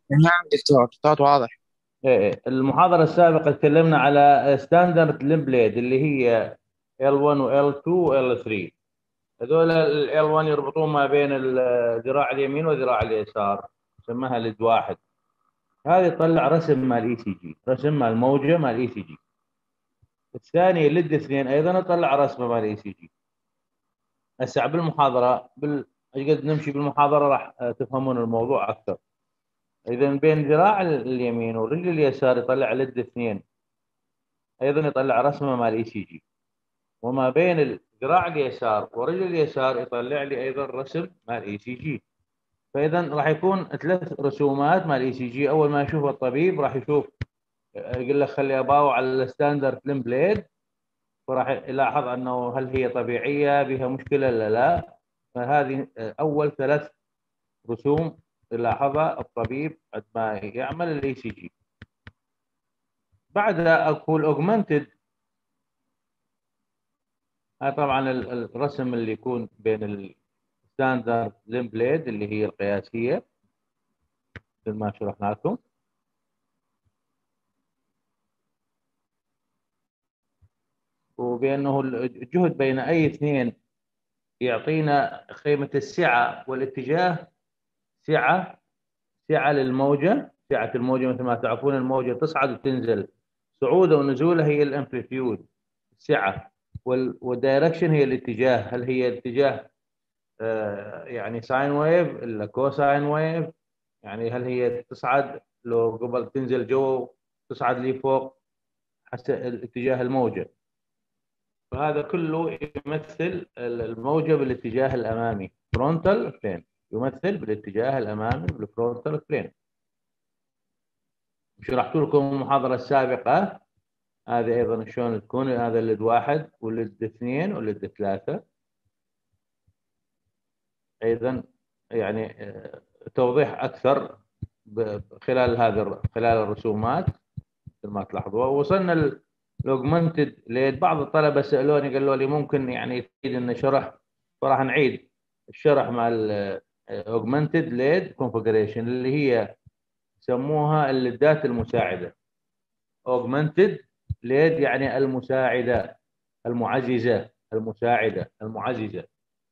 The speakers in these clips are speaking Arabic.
نعم دكتور، صوت واضح. المحاضرة السابقة تكلمنا على ستاندرد لمبليد اللي هي L1 و L2 و L3. هذول ال L1 يربطون ما بين الذراع اليمين والذراع اليسار، سماها ليد واحد. هذه تطلع رسم مال اي سي جي، رسم مال موجة مال اي سي جي. الثاني ليد اثنين ايضا يطلع رسمه مال اي سي جي. هسه بالمحاضرة قد نمشي بالمحاضرة راح تفهمون الموضوع اكثر. اذا بين ذراع اليمين والرجل اليسار يطلع ليد اثنين، ايضا يطلع رسمه مال اي سي جي. وما بين الذراع اليسار ورجل اليسار يطلع لي ايضا رسم مال اي سي جي. فاذا راح يكون ثلاث رسومات مال اي سي جي. اول ما يشوف الطبيب راح يشوف، يقول لك خلي اباوع على الستاندرد ليم بليد، فراح يلاحظ انه هل هي طبيعيه بها مشكله ولا لا. فهذه اول ثلاث رسوم يلاحظها الطبيب عندما يعمل الاي سي جي. بعدها اكو الاوجمنتد. طبعا الرسم اللي يكون بين ستاندرد لين بليد اللي هي القياسيه مثل ما شرحنا لكم، وبانه الجهد بين اي اثنين يعطينا قيمه السعه والاتجاه. سعه سعه للموجه، سعه الموجه مثل ما تعرفون الموجه تصعد وتنزل، صعوده ونزوله هي الامبليتيود السعه. والدايركشن هي الاتجاه، هل هي الاتجاه يعني ساين ويف ولا كوساين ويف، يعني هل هي تصعد لو قبل تنزل جو، تصعد لي فوق حسب الاتجاه الموجة. فهذا كله يمثل الموجة بالاتجاه الأمامي فرونتال بلين، يمثل بالاتجاه الأمامي بالفرونتال بلين. شرحت لكم المحاضرة السابقة هذه أيضا شلون تكون، هذا الليد واحد والليد اثنين والليد ثلاثة. أيضا يعني توضيح أكثر خلال خلال الرسومات مثل ما تلاحظوا. وصلنا الاوجمنتد ليد. بعض الطلبه سالوني قالوا لي ممكن يعني تريد ان شرح، فراح نعيد الشرح مع الاوجمنتد ليد كونفجريشن اللي هي سموها الليدات المساعده. اوجمنتد ليد يعني المساعده، المعززه، المساعده المعززه.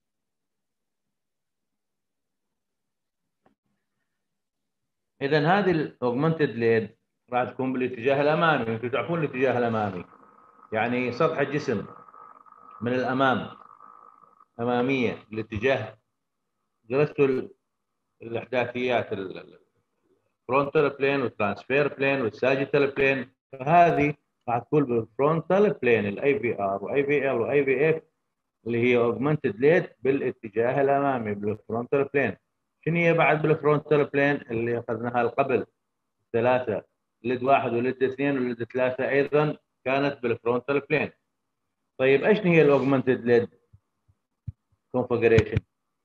اذا هذه الاوجمنتد ليد راح تكون بالاتجاه الامامي. انتم تعرفون الاتجاه الامامي يعني سطح الجسم من الامام، اماميه الاتجاه. درستوا الاحداثيات الفرونتال بلين والترانسفير بلين والساجيتال بلين. فهذه راح تكون بالفرونتال بلين الاي في ار واي في ال واي في اف اللي هي اوجمانتد ليد بالاتجاه الامامي بالفرونتال بلين. شنو هي بعد بالفرونتال بلين اللي اخذناها قبل؟ ثلاثه، ليد واحد وليد اثنين وليد ثلاثه ايضا كانت بالفرونتال بلين. طيب ايش هي الاوجمانتد ليد كونفجريشن؟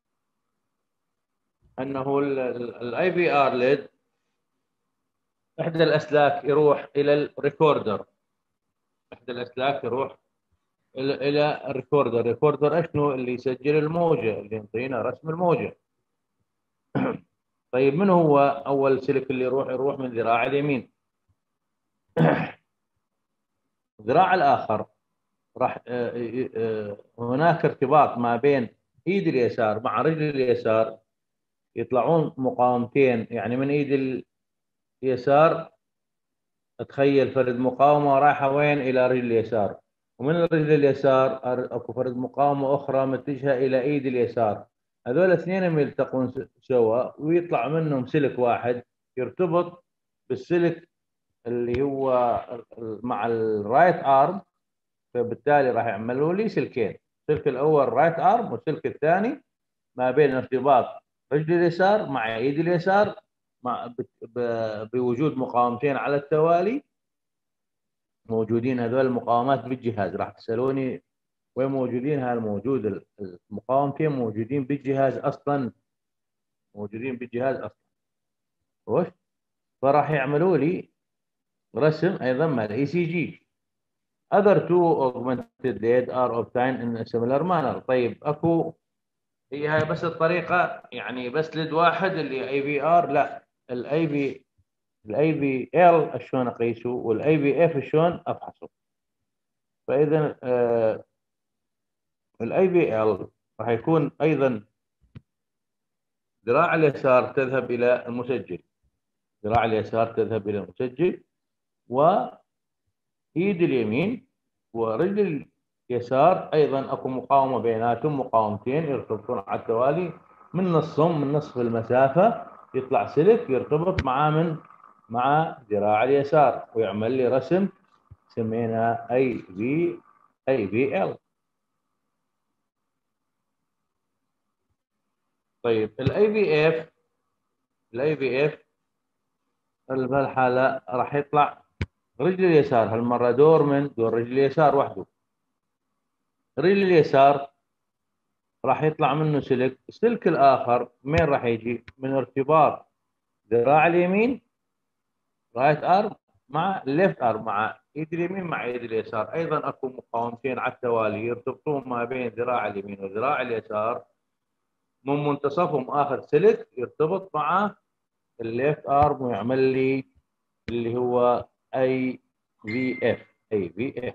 انه الاي في ار ليد احدى الاسلاك يروح الى الريكوردر، احدى الاسلاك يروح الى الريكوردر. الريكوردر اشنو؟ اللي يسجل الموجه، اللي يعطينا رسم الموجه. طيب من هو اول سلك اللي يروح من ذراع اليمين. الذراع الاخر راح هناك ارتباط ما بين ايد اليسار مع رجل اليسار، يطلعون مقاومتين. يعني من ايد اليسار تخيل فرد مقاومة رايحة وين؟ إلى رجل اليسار. ومن الرجل اليسار أكو فرد مقاومة أخرى متجهة إلى إيد اليسار. هذول الاثنين يلتقون سوا ويطلع منهم سلك واحد يرتبط بالسلك اللي هو مع الرايت ارم. فبالتالي راح يعملوا لي سلكين، السلك الاول رايت ارم والسلك الثاني ما بين ارتباط رجل اليسار مع ايد اليسار مع بوجود مقاومتين على التوالي. موجودين هذول المقاومات بالجهاز. راح تسالوني وين موجودين؟ هذا موجود، المقاومتين موجودين بالجهاز اصلا، موجودين بالجهاز اصلا. وش؟ فراح يعملوا لي رسم ايضا مع الاي سي جي. other two augmented lead are obtained in a similar manner. طيب اكو، هي هاي بس الطريقه يعني بس ليد واحد اللي اي في ار؟ لا، الاي بي ال شلون اقيسه والاي بي اف شلون افحصه. فاذا الاي بي ال راح يكون ايضا ذراع اليسار تذهب الى المسجل، ذراع اليسار تذهب الى المسجل، وايد اليمين ورجل اليسار ايضا اكو مقاومه بيناتهم، مقاومتين يرتبطون على التوالي من نصهم، من نصف المسافه يطلع سلك يرتبط مع ذراع اليسار ويعمل لي رسم سميناه اي بي ال. طيب الاي بي اف بهالحاله راح يطلع رجل اليسار هالمره دور رجل اليسار وحده. رجل اليسار راح يطلع منه سلك، السلك الاخر من راح يجي؟ من ارتباط ذراع اليمين رايت ارم مع الليفت ارم، مع ايد اليمين مع ايد اليسار. ايضا اكو مقاومتين على التوالي يرتبطون ما بين ذراع اليمين وذراع اليسار، من منتصفهم اخر سلك يرتبط مع الليفت ارم ويعمل لي اللي هو اي في اف.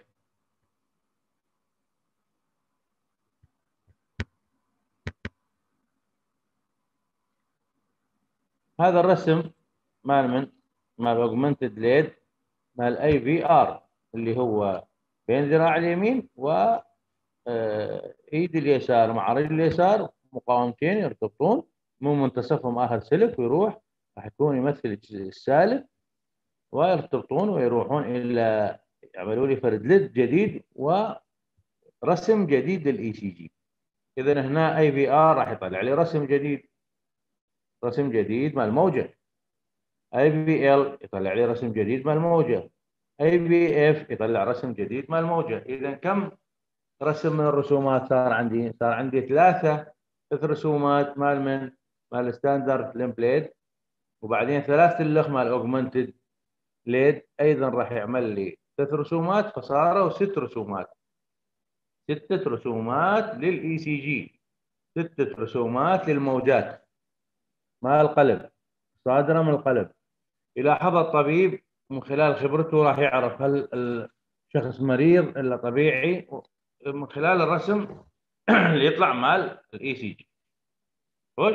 هذا الرسم مال اوجمنتد ليد مال اي في ار اللي هو بين ذراع اليمين و ايد اليسار مع رجل اليسار، مقاومتين يرتبطون من منتصفهم اخر سلك ويروح، راح يكون يمثل السالب، ويرتبطون ويروحون الى يعملوا لي فرد ليد جديد ورسم جديد للاي سي جي. اذا هنا اي في ار راح يطلع لي رسم جديد، رسم جديد مال موجه. اي بي ال يطلع لي رسم جديد مال موجه. اي بي اف يطلع رسم جديد مال موجه. اذا كم رسم من الرسومات صار عندي؟ صار عندي ثلاث رسومات مال الستاندرد تمبليت، وبعدين ثلاث اللخ مال اوجمنتد ليد ايضا راح يعمل لي ثلاث رسومات، فصاروا ست رسومات، ستة رسومات للاي سي جي، ستة رسومات للموجات مال القلب صادرة من القلب. يلاحظ الطبيب من خلال خبرته راح يعرف هل الشخص مريض الا طبيعي من خلال الرسم اللي يطلع مال الاي سي جي. خوش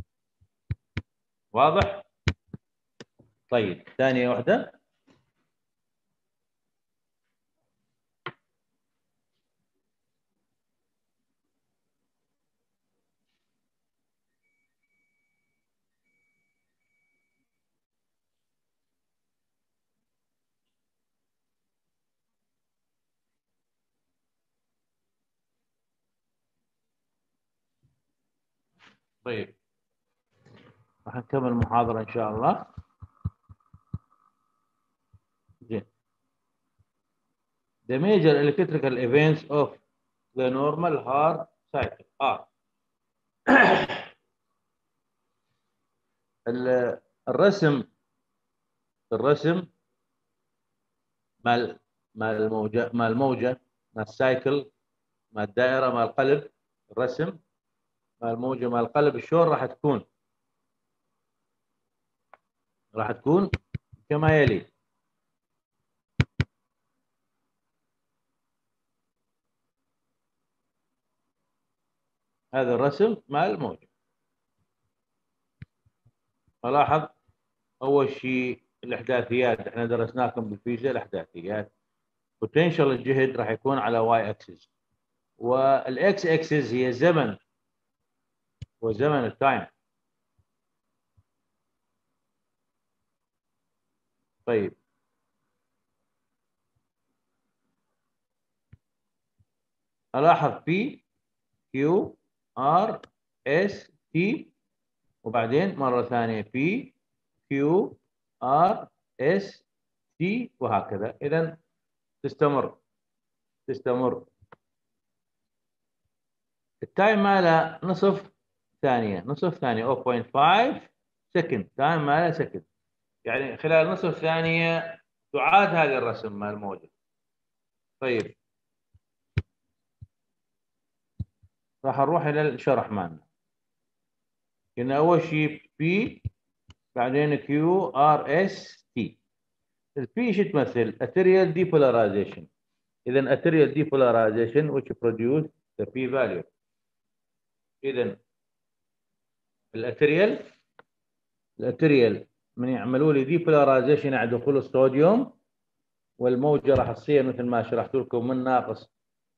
واضح؟ طيب ثانية واحدة. طيب راح نكمل المحاضرة إن شاء الله. زين. The major electrical events of the normal heart cycle are الرسم مال الموجة مال السايكل مال الدائرة مال القلب. الرسم مال الموجة مال القلب شلون راح تكون؟ راح تكون كما يلي. هذا الرسم مال الموجة. نلاحظ اول شيء الاحداثيات، احنا درسناكم بالفيزياء الاحداثيات. بوتنشال الجهد راح يكون على واي اكسس، والاكس اكسس هي الزمن وزمن التايم. طيب الاحظ بي كيو ار اس تي، وبعدين مره ثانيه بي كيو ار اس تي وهكذا. اذا تستمر التايم ماله نصف ثانيه 0.5 سكند، تايم ماله سكند، يعني خلال نصف ثانيه تعاد هذه الرسم مال الموجة. طيب راح نروح الى الشرح مالنا. قلنا اول شيء بي بعدين كيو ار اس تي. البي شو تمثل؟ اتريال ديبولاريزيشن. اذا اتريال ديبولاريزيشن which produce the p value. اذا الاتريال من يعملوا لي ديبولاريزيشن على دخول الصوديوم، والموجه راح تصير مثل ما شرحت لكم من ناقص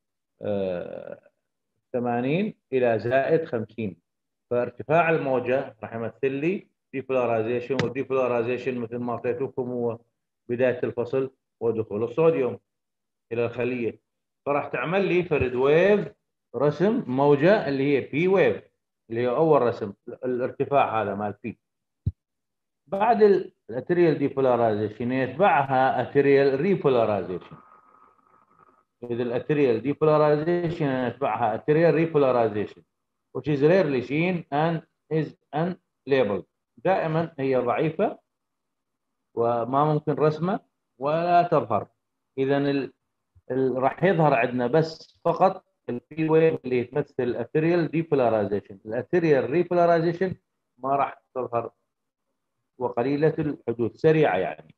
80 الى زائد 50. فارتفاع الموجه راح يمثل لي ديبولاريزيشن، والديبولاريزيشن مثل ما قلت لكم هو بدايه الفصل ودخول الصوديوم الى الخليه. فراح تعمل لي فرد ويف، رسم موجه اللي هي بي ويف، اللي هي اول رسم الارتفاع هذا مال بي. بعد الاتريال ديبولاريزيشن يتبعها اتريال ريبولاريزيشن. اذا الاتريال ديبولاريزيشن يتبعها اتريال ريبولاريزيشن which is rarely seen and is unlabeled. دائما هي ضعيفه وما ممكن رسمه ولا تظهر. اذا راح يظهر عندنا بس فقط البي ويف اللي تمثل الاتريال ديبولاريزيشن. الاتريال ريبولاريزيشن ما راح تظهر وقليله الحدوث، سريعه يعني.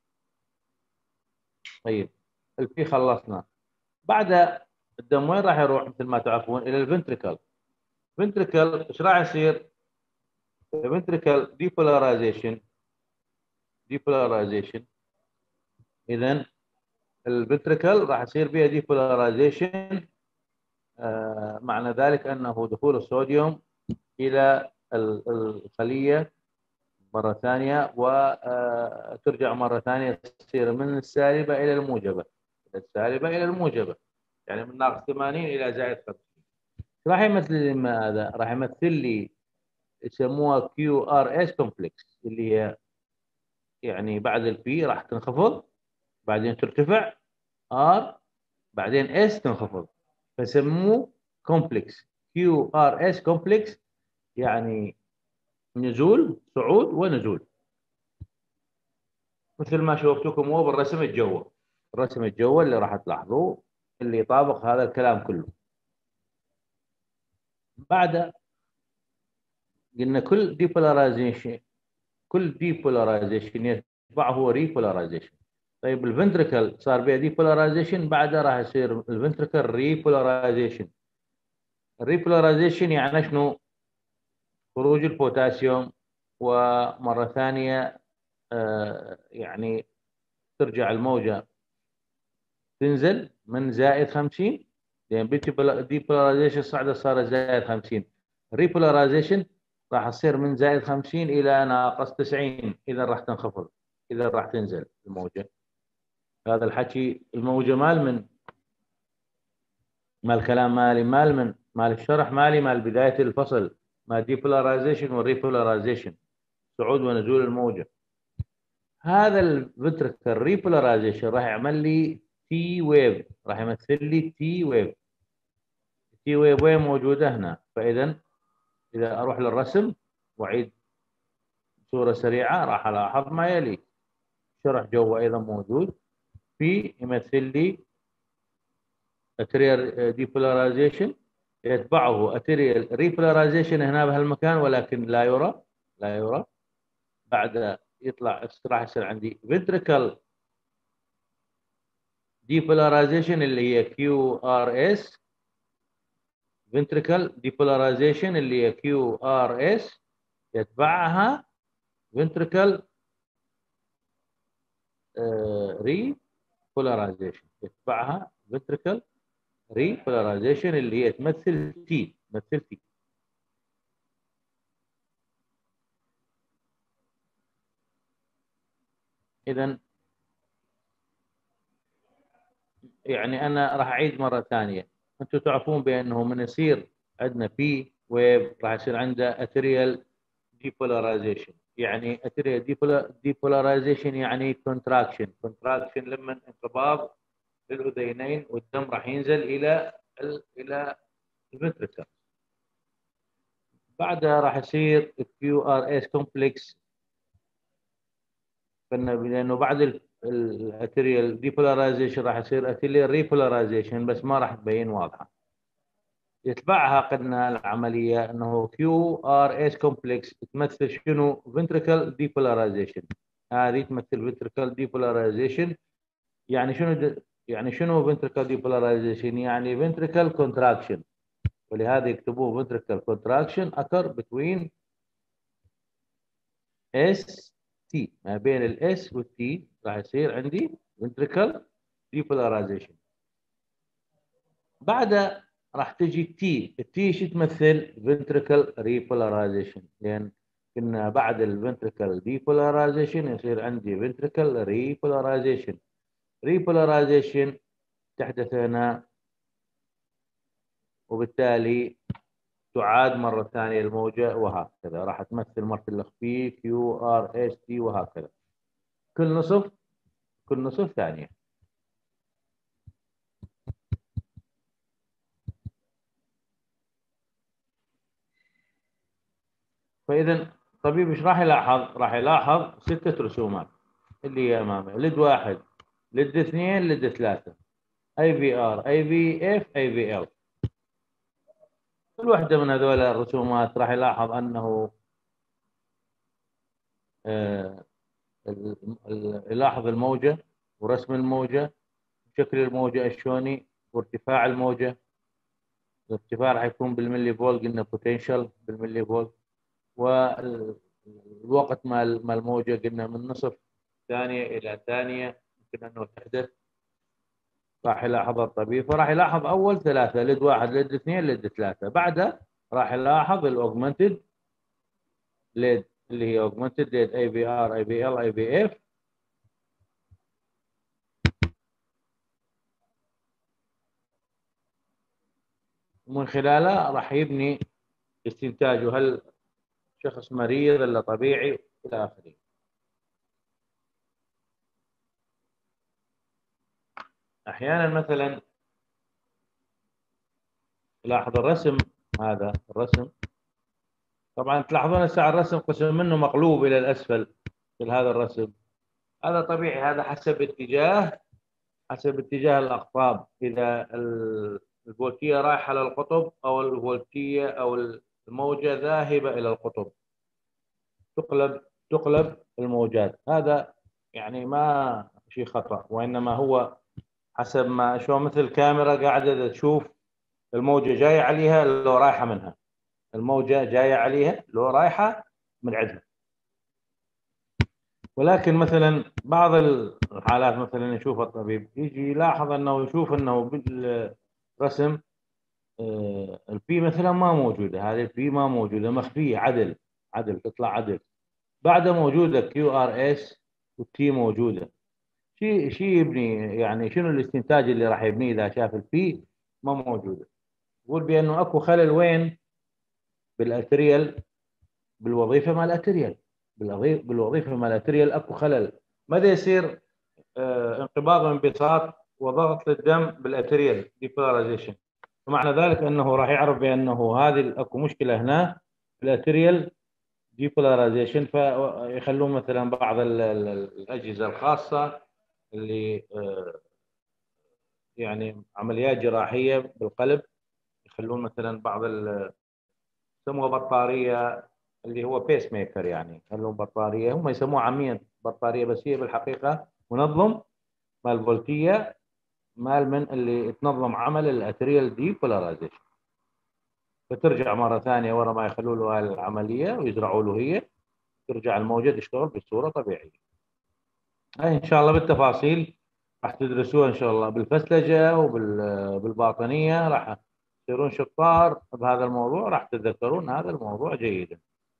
طيب البي خلصنا. بعد الدم وين راح يروح؟ مثل ما تعرفون الى الفنتريكل. فنتريكل ايش راح يصير؟ الفنتريكل ديبولاريزيشن. اذا الفنتريكل راح يصير بها ديبولاريزيشن، معنى ذلك انه دخول الصوديوم الى الخليه مره ثانيه، وترجع مره ثانيه تصير من السالبه الى الموجبه، السالبه الى الموجبه، يعني من ناقص 80 الى زائد 50. راح يمثل لي ماذا؟ راح يمثل لي يسموها كيو ار اس كومبلكس، اللي هي يعني بعد البي راح تنخفض، بعدين ترتفع ار، بعدين اس تنخفض، فسموه كومبلكس كيو ار اس كومبلكس، يعني نزول صعود ونزول، مثل ما شوفتكم هو بالرسم الجوي. الرسم الجوي اللي راح تلاحظوه اللي يطابق هذا الكلام كله. بعد قلنا كل ديبولاريزيشن يتبعه ريبولاريزيشن. طيب الفنتريكل صار بها ديبولاريزيشن، بعدها راح يصير الفنتريكل ريبولاريزيشن. الريبولاريزيشن يعني شنو؟ خروج البوتاسيوم، ومره ثانيه يعني ترجع الموجه تنزل من زائد 50، لان ديبولاريزيشن صارت زائد 50. ريبولاريزيشن راح تصير من زائد 50 الى ناقص 90، اذا راح تنخفض، اذا راح تنزل الموجه. هذا الحكي الموجه مال كلام مالي، مال الشرح مالي، مال بدايه الفصل، مال ديبولاريزيشن والريبولاريزيشن، صعود ونزول الموجه. هذا الفنتريكل ريبولاريزيشن راح يعمل لي تي ويف، راح يمثل لي تي ويف. تي ويف وين موجوده؟ هنا. فاذا اذا اروح للرسم واعيد صوره سريعه راح الاحظ ما يلي. شرح جوا ايضا موجود. في يمثل لي اتريال ديبولاريزيشن، يتبعه اتريال ريبولاريزيشن هنا بهالمكان، ولكن لا يرى. بعد يطلع راح يصير عندي فنتريكل ديبولاريزيشن اللي هي كيو ار اس، فنتريكل ديبولاريزيشن اللي هي كيو ار اس، يتبعها فنتريكل ريبولاريزيشن، يتبعها فنتريكل ريبولاريزيشن اللي هي تمثل تي. اذا يعني انا راح اعيد مره ثانيه. انتم تعرفون بانه من يصير عندنا بي ويف راح يصير عنده اتريال ديبولاريزيشن. يعني اتريال ديبولاريزيشن يعني كونتراكشن لما انقباض للاذينين، والدم راح ينزل الى الفنتركل. بعدها راح يصير كيو ار اس كومبلكس، لانه بعد الاتريال ديبولاريزيشن راح يصير اتريال ريبولاريزيشن، بس ما راح تبين واضحه. يتبعها قلنا العمليه انه كيو ار اس كومبلكس تمثل شنو؟ فنتريكل ديبولاريزيشن. هذه تمثل فنتريكل ديبولاريزيشن. يعني شنو يعني شنو فنتريكل ديبولاريزيشن؟ يعني فنتريكل كونتراكشن. ولهذا يكتبوه فنتريكل كونتراكشن اكر بتوين اس تي، ما بين الاس والتي راح يصير عندي فنتريكل ديبولاريزيشن. بعدها راح تجي التي شو تمثل؟ فنتريكل ريبولاريزيشن، لان كنا بعد الفنتريكل ديبولاريزيشن يصير عندي فنتريكل ريبولاريزيشن. ريبولاريزيشن تحدث هنا، وبالتالي تعاد مرة ثانية الموجة، وهكذا راح تمثل مرة الإخفاء كيو ار اس تي، وهكذا كل نصف ثانية. فإذا الطبيب ايش راح يلاحظ؟ راح يلاحظ 6 رسومات اللي هي أمامه: لد 1، لد 2، لد 3، اي في ار، اي في اف، اي في ال. كل واحدة من هذول الرسومات راح يلاحظ أنه آه، يلاحظ الموجة ورسم الموجة، شكل الموجة الشوني، وارتفاع الموجة. الارتفاع راح يكون بالملي فولت، قلنا بوتنشال بالملي فولت. والوقت مال الموجة قلنا من نصف ثانية إلى ثانية يمكن أنه تحدث. راح يلاحظ الطبيب، فراح يلاحظ أول 3: لد 1، لد 2، لد 3. بعدها راح يلاحظ الأوجمنتد ليد اللي هي اوجمانتد ليد، اي في ار، اي في ال، اي في اف. ومن خلاله راح يبني استنتاجه، هل شخص مريض ولا طبيعي الى اخره. احيانا مثلا لاحظ الرسم، هذا الرسم طبعا تلاحظون هسه الرسم قسم منه مقلوب الى الاسفل في هذا الرسم. هذا طبيعي، هذا حسب اتجاه الاقطاب. اذا الفولتيه رايحه للقطب، او الفولتيه او الموجه ذاهبه الى القطب، تقلب الموجات. هذا يعني ما شيء خطأ، وإنما هو حسب ما شو، مثل الكاميرا قاعدة تشوف الموجة جاية عليها لو رايحة منها، الموجة جاية عليها لو رايحة من عندها. ولكن مثلا بعض الحالات مثلا يشوف الطبيب يجي يلاحظ انه يشوف انه بالرسم البي مثلا ما موجودة، هذه البي ما موجودة، مخفية، عدل تطلع عدل. بعدها موجودة كيو ار اس والتي موجودة. شيء يبني، يعني شنو الاستنتاج اللي راح يبنيه اذا شاف البي ما موجوده؟ يقول بانه اكو خلل وين؟ بالاتريال، بالوظيفه مال الاتريال، بالوظيفه مال الاتريال اكو خلل. ماذا يصير؟ انقباض وانبساط وضغط للدم بالاتريال ديبولاريزيشن. ومعنى ذلك انه راح يعرف بانه هذه اكو مشكله هنا في الاتريال ديبولاريزيشن. فيخلون مثلا بعض الاجهزه الخاصه اللي يعني عمليات جراحيه بالقلب، يخلون مثلا بعض يسموها بطاريه، اللي هو بيس ميكر، يعني يخلون بطاريه، هم يسموها عاميا بطاريه، بس هي بالحقيقه منظم مال فولتيه، مال من اللي تنظم عمل الاتريال دي بولاريزيشن. فترجع مره ثانيه ورا ما يخلوا له العمليه ويزرعوا له هي، ترجع الموجه تشتغل بصوره طبيعيه. هاي ان شاء الله بالتفاصيل راح تدرسوها ان شاء الله بالفسلجه وبالباطنيه، راح تصيرون شطار بهذا الموضوع، راح تتذكرون هذا الموضوع جيدا.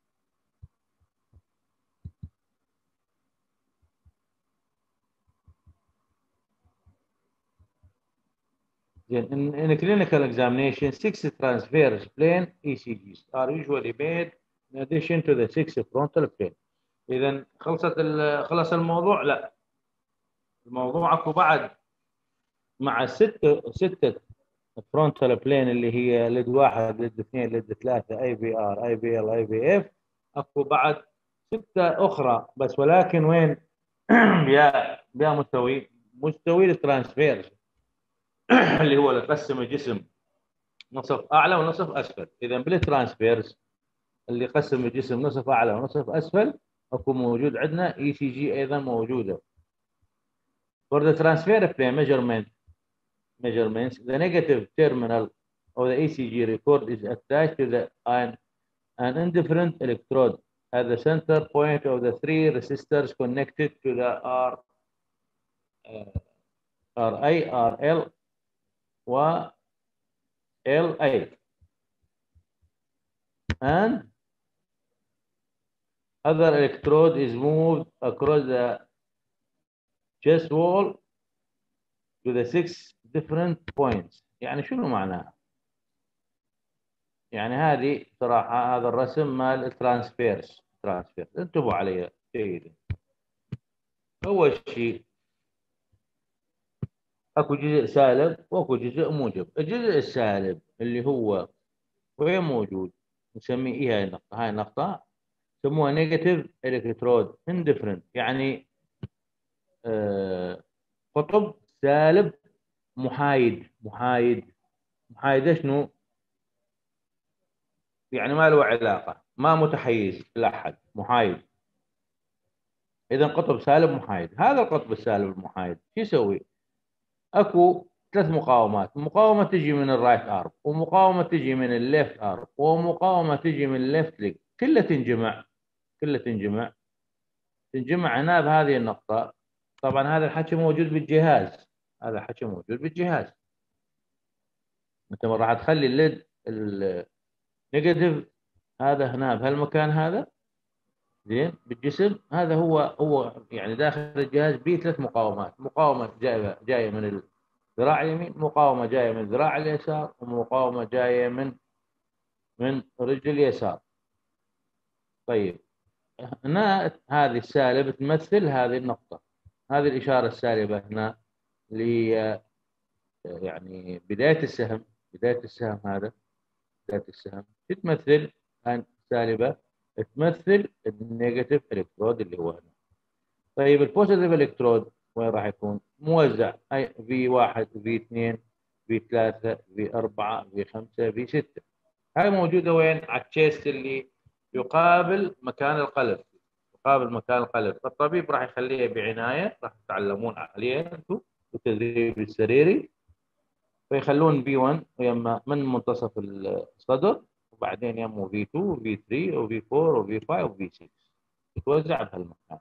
زين. in clinical examination, 6 transverse plane ECGs are usually made in addition to the 6 frontal plane. اذا خلص الموضوع؟ لا، الموضوع اكو بعد مع ستة فرونتال بلين اللي هي ليد 1، ليد 2، ليد 3، اي في ار، اي في ال، اي في اف. اكو بعد 6 اخرى بس، ولكن وين؟ يا مستوي الترانسفير اللي هو اللي تقسم الجسم نصف اعلى ونصف اسفل. اذا بالترانسفيرز اللي يقسم الجسم نصف اعلى ونصف اسفل اكو موجود عندنا اي سي جي ايضا موجوده. For the transfer plane measurements, the negative terminal of the ECG record is attached to an indifferent electrode at the center point of the three resistors connected to the RI, RL, و LA, and other electrode is moved across the chest wall to the 6 different points. يعني شنو معناها؟ يعني هذه صراحة هذا الرسم مال الترانسفيرز. انتبهوا عليه جيدا. أول شيء اكو جزء سالب واكو جزء موجب. الجزء السالب اللي هو وين موجود نسميه ايه هاي النقطة. هاي النقطة يسموها نيجاتيف الكترود اندفرنت، يعني قطب سالب محايد شنو؟ يعني ما له علاقة، ما متحيز إلى أحد، محايد. إذا قطب سالب محايد. هذا القطب السالب المحايد شو يسوي؟ اكو ثلاث مقاومات، مقاومه تجي من الرايت ارم، ومقاومه تجي من الليفت ارم، ومقاومه تجي من الليفت ليج. كلها تنجمع هنا بهذه النقطه. طبعا هذا الحكي موجود بالجهاز، انت راح تخلي الليد النيجاتيف هذا هنا بهالمكان هذا زين بالجسم. هذا هو يعني داخل الجهاز به ثلاث مقاومات، مقاومه جايه من الذراع اليمين، مقاومه جايه من الذراع اليسار، ومقاومه جايه من رجل اليسار. طيب هنا هذه السالب تمثل هذه النقطه، هذه الاشاره السالبه هنا اللي هي يعني بدايه السهم. هذا بدايه السهم تمثل سالبه، تمثل النيجاتيف الكترود اللي هو هنا. طيب البوزيتيف الكترود وين راح يكون؟ موزع، اي في 1 في 2 في 3 في 4 في 5 في 6. هاي موجوده وين؟ على التشيست اللي يقابل مكان القلب. فالطبيب راح يخليها بعنايه، راح تتعلمون عليها انتم بالتدريب السريري. فيخلون بي 1 يما من منتصف الصدر، وبعدين يمو في 2 وفي 3 وفي 4 وفي 5 وفي 6، تتوزع بهالمكان.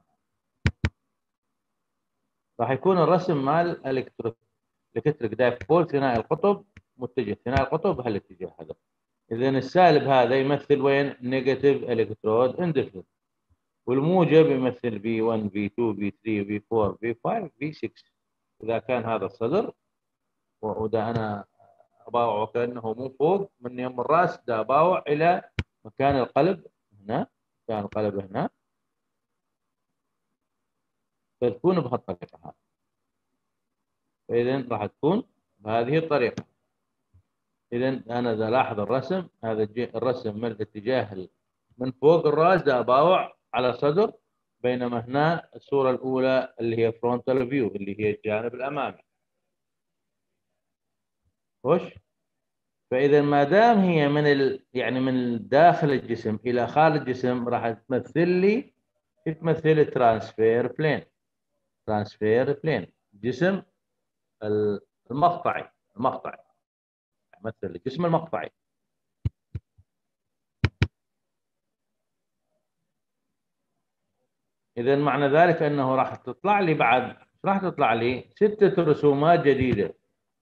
راح يكون الرسم مال الكتريك دايبول ثنائي القطب متجه، ثنائي القطب بهالاتجاه هذا. اذا السالب هذا يمثل وين؟ نيجاتيف الكترود اندفرنت، والموجب يمثل في 1 في 2 في 3 في 4 في 5 في 6. اذا كان هذا الصدر، وده انا اباوعه كانه مو فوق من يم الراس، ده اباوع الى مكان القلب هنا، فتكون بهالطريقه هذه. فاذا راح تكون بهذه الطريقه. اذا انا اذا لاحظ الرسم هذا الرسم من الاتجاه من فوق الراس ده اباوع على صدر، بينما هنا الصوره الاولى اللي هي فرونتال فيو اللي هي الجانب الامامي. وش؟ فاذا ما دام هي يعني من داخل الجسم الى خارج الجسم راح تمثل ترانسفير بلين. جسم المقطعي مثل الجسم المقطعي. اذا معنى ذلك انه راح تطلع لي بعد، راح تطلع لي 6 رسومات جديده.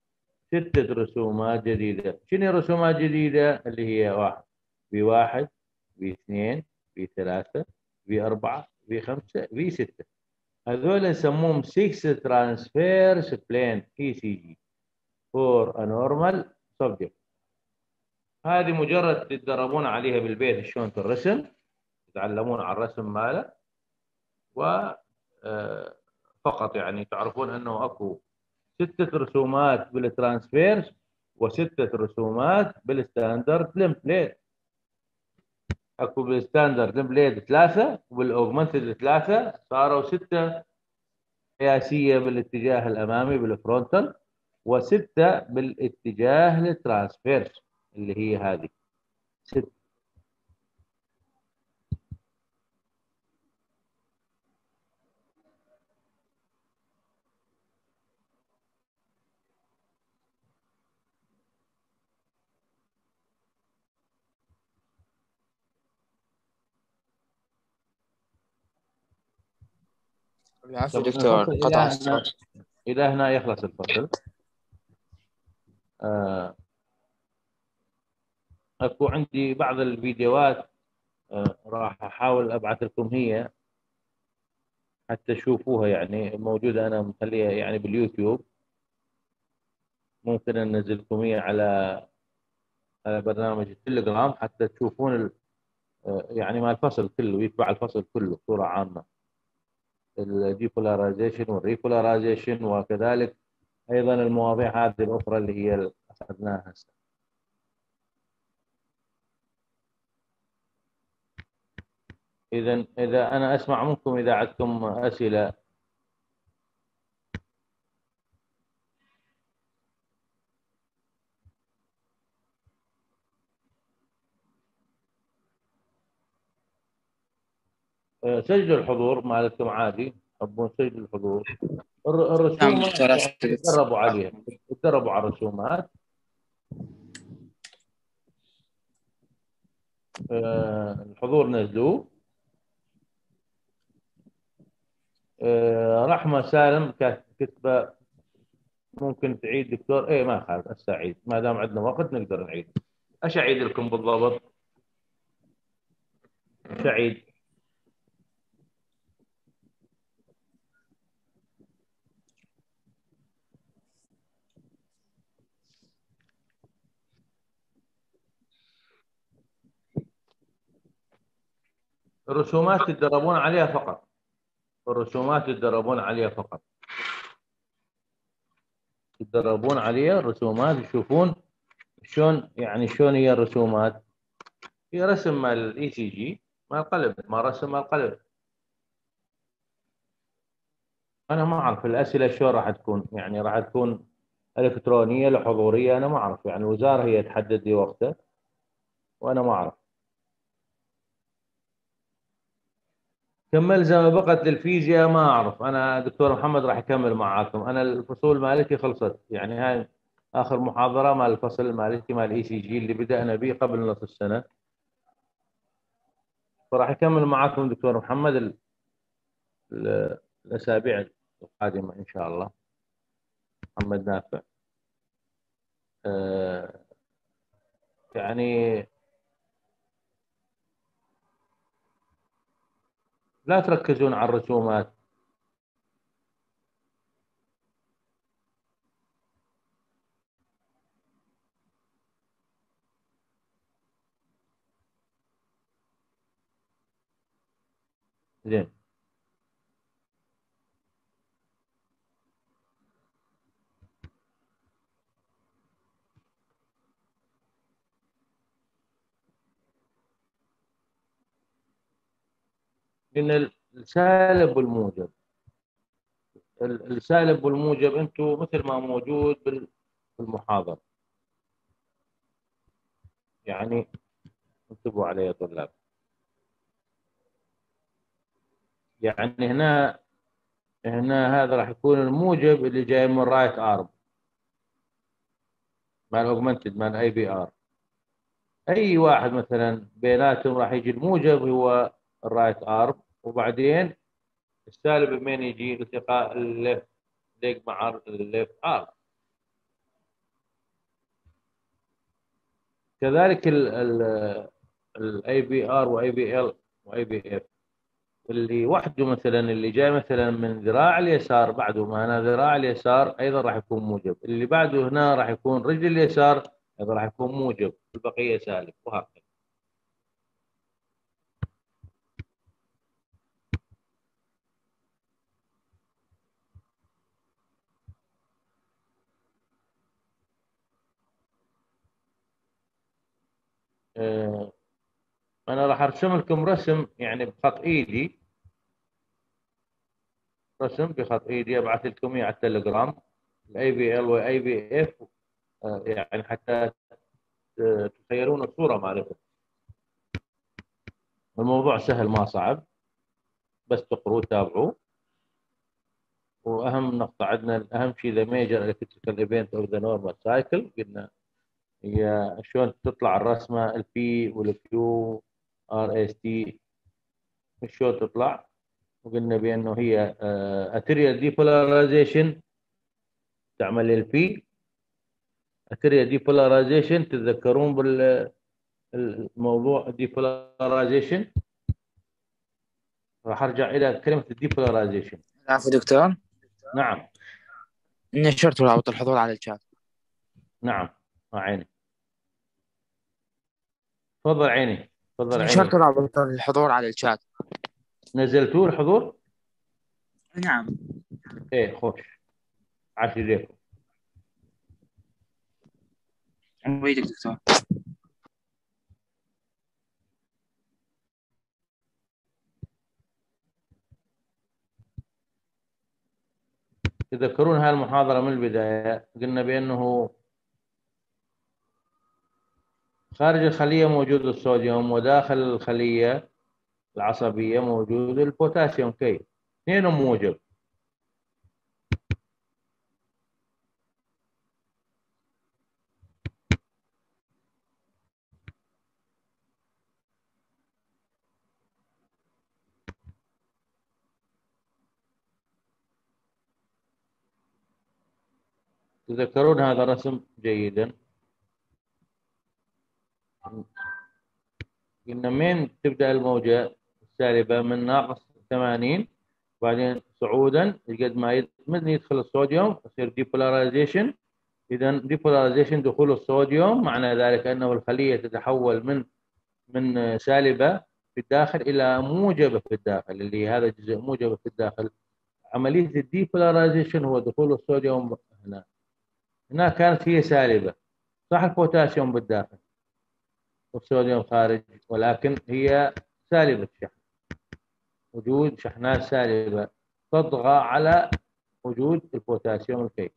شنو رسومات جديده؟ اللي هي واحد في 2 في 3 في 4 في 5 في 6. هذول نسموهم 6 ترانسفيرس بلين اي سي جي فور انورمال سبجكت. هذه مجرد تتدربون عليها بالبيت شلون ترسم، تتعلمون على الرسم ماله، و فقط يعني تعرفون انه اكو 6 رسومات بالترانسفيرس و6 رسومات بالستاندرد تمبليت. اكو بالستاندرد تمبليت 3 وبالاوجمنتد 3، صاروا 6 قياسيه بالاتجاه الامامي بالفرونتال، و6 بالاتجاه الترانسفيرس. اللي هي هذه 6. العفو طب دكتور، الفصل قطع الصوت. إلى هنا يخلص الفصل. اكو عندي بعض الفيديوهات، راح احاول ابعث لكم هي حتى تشوفوها، يعني موجوده انا مخليها يعني باليوتيوب. ممكن انزل لكم هي على برنامج التليجرام حتى تشوفون يعني ما الفصل كله يتبع الفصل كله بصوره عامه، الديبولاريزيشن والريبولاريزيشن، وكذلك ايضا المواضيع هذه الاخرى اللي هي اللي اخذناها هسه. اذا انا اسمع منكم اذا عندكم اسئله. سجلوا الحضور مالكم عادي، تحبون سجلوا الحضور. نعم الرسومات دكتور، يعني أثبت. تدربوا عليها، تدربوا على الرسومات. الحضور نزلوه. رحمة سالم كتبة ممكن تعيد دكتور؟ ايه ما خالف، هسه اعيد ما دام عندنا وقت نقدر نعيد. ايش اعيد لكم بالضبط؟ ايش اعيد؟ الرسومات تتدربون عليها فقط، الرسومات تتدربون عليها فقط، تتدربون عليها الرسومات، تشوفون شلون يعني شلون هي الرسومات. هي رسم مال الاي سي جي مال القلب، ما رسم مال القلب. انا ما اعرف الاسئله شلون راح تكون، يعني راح تكون الكترونيه لحضوريه، انا ما اعرف، يعني الوزاره هي تحدد لي وقته وانا ما اعرف. كم ملزمه بقت للفيزياء ما اعرف، انا دكتور محمد راح يكمل معاكم، انا الفصول مالتي خلصت، يعني هاي اخر محاضره مال الفصل مالتي مال اي سي جي اللي بدانا به قبل نص السنه. فراح يكمل معاكم دكتور محمد الاسابيع القادمه ان شاء الله. محمد نافع. آه، يعني لا تركزون على الرسومات. زين. لان السالب والموجب، السالب والموجب انتم مثل ما موجود بالمحاضره، يعني انتبهوا عليه يا طلاب. يعني هنا هذا راح يكون الموجب اللي جاي من رايت ارم مع الاوجمنتد مع الاي بي ار. اي واحد مثلا بيناتهم راح يجي الموجب هو الرايت ارم، وبعدين السالب من يجي التقاء الليفت ليج مع الليفت ارم. كذلك الاي بي ار واي بي ال واي بي اف، اللي وحده مثلا اللي جاي مثلا من ذراع اليسار بعده ما هنا ذراع اليسار ايضا راح يكون موجب، اللي بعده هنا راح يكون رجل اليسار ايضا راح يكون موجب، البقيه سالب وهكذا. آه، انا راح ارسم لكم رسم يعني بخط ايدي، رسم بخط ايدي ابعث لكم اياه على التليجرام، الاي بي ال واي بي اف، يعني حتى تتخيلون الصوره مالتها. الموضوع سهل ما صعب، بس تقروا تابعوا. واهم نقطه عندنا، اهم شيء ذا ميجر الكتريكال ايفنت او ذا نورمال سايكل، قلنا هي شلون تطلع الرسمه البي والكيو ار اس تي، شلون تطلع. وقلنا بانه هي اتريال ديبولاريزيشن تعمل البي، اتريال ديبولاريزيشن تتذكرون بالموضوع الديبولاريزيشن. راح ارجع الى كلمه الديبولاريزيشن. العفو دكتور. نعم نشرت رابط الحضور على الشات. نعم عيني. تفضل عيني، تفضل نشرت عيني. رابط الحضور على الشات. نزلتوه الحضور؟ نعم. ايه خوش، عاش ليكم. أريدك دكتور. تذكرون هاي المحاضرة من البداية قلنا بأنه خارج الخلية موجود الصوديوم، وداخل الخلية العصبية موجود البوتاسيوم كي، اثنينهم موجب. تذكرون هذا الرسم جيدا. قلنا من تبدأ الموجة السالبة من ناقص 80، بعدين صعودا قد ما من يدخل الصوديوم يصير ديبولاريزيشن. إذا ديبولاريزيشن دخول الصوديوم معنى ذلك أنه الخلية تتحول من سالبة في الداخل إلى موجبة في الداخل، اللي هذا جزء موجبة في الداخل. عملية الديبولاريزيشن هو دخول الصوديوم هنا. هنا كانت هي سالبة، صح البوتاسيوم بالداخل والصوديوم خارج، ولكن هي سالبة الشحن، وجود شحنات سالبة تطغى على وجود البوتاسيوم الكي.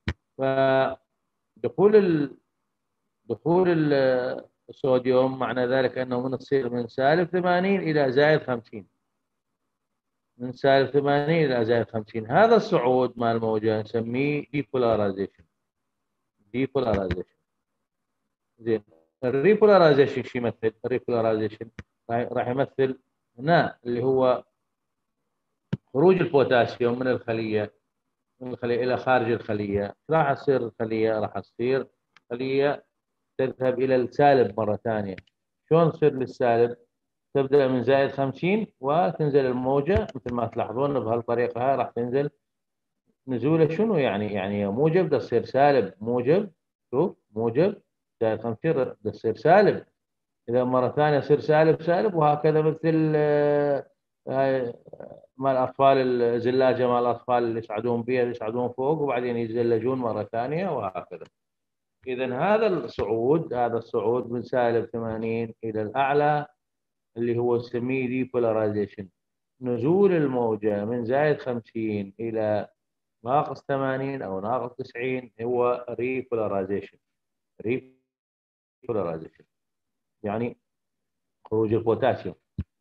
فدخول دخول الصوديوم معنى ذلك انه تصير من سالب 80 الى زائد 50، من سالب 80 الى زائد 50. هذا الصعود مال الموجة نسميه ديبولاريزيشن. ديبولاريزيشن زين. الريبولاريزيشن شو يمثل؟ الريبولاريزيشن راح يمثل هنا اللي هو خروج البوتاسيوم من الخلية إلى خارج الخلية. راح تصير الخلية، راح تصير خلية تذهب إلى السالب مرة ثانية. شلون تصير للسالب؟ تبدأ من زائد 50 وتنزل الموجة مثل ما تلاحظون بهالطريقة هاي راح تنزل. نزوله شنو يعني موجب ده تصير سالب، موجب، شوف موجب زائد 50 ده تصير سالب، إذا مرة ثانية يصير سالب سالب، وهكذا مثل هاي مال الأطفال، الزلاجة مال الأطفال اللي يصعدون بها، اللي يصعدون فوق وبعدين يتزلجون مرة ثانية وهكذا. إذا هذا الصعود من سالب 80 إلى الأعلى اللي هو نسميه ديبولاريزيشن. نزول الموجة من زائد 50 إلى ناقص 80 أو ناقص 90 هو ريبولاريزيشن. ريبولاريزيشن يعني خروج البوتاسيوم.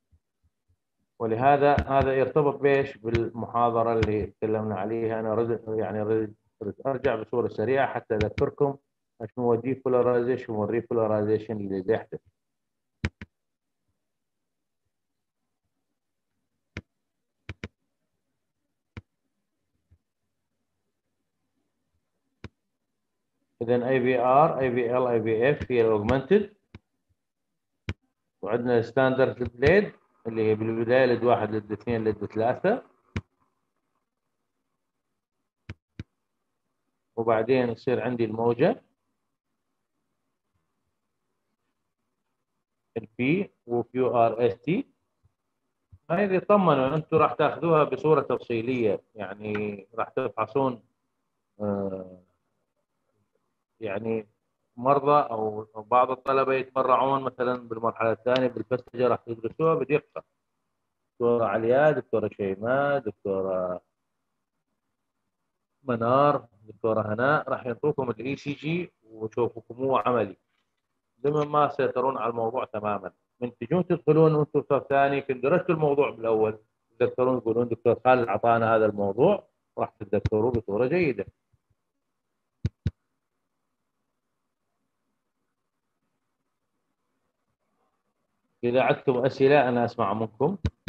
ولهذا هذا يرتبط بيش بالمحاضرة اللي تكلمنا عليها. أنا أريد أرجع بصورة سريعة حتى أذكركم شنو هو الديبولاريزيشن والريبولاريزيشن اللي يحدث. إذا اي في ار، اي في ال، اي في اف هي الاوجمانتد، وعندنا الستاندرد بليد اللي هي بالبدايه لد 1 لد 2 لد 3، وبعدين يصير عندي الموجه البي وكيو ار اس تي. هذه طمنوا انتم راح تاخذوها بصوره تفصيليه، يعني راح تفحصون يعني مرضى او بعض الطلبه يتبرعون مثلا بالمرحله الثانيه بالفسجه راح تدرسوها بدقه. دكتوره علياء، دكتوره شيماء، دكتوره منار، دكتوره هناء راح يعطوكم الاي سي جي وشوفوكم هو عملي لمن ما سيطرون على الموضوع تماما. من تجون تدخلون وانتم صف ثاني كنت درستوا الموضوع بالاول، تتذكرون تقولون دكتور خالد اعطانا هذا الموضوع، راح تتذكروه بصوره جيده. اذا عندكم اسئله انا اسمع منكم.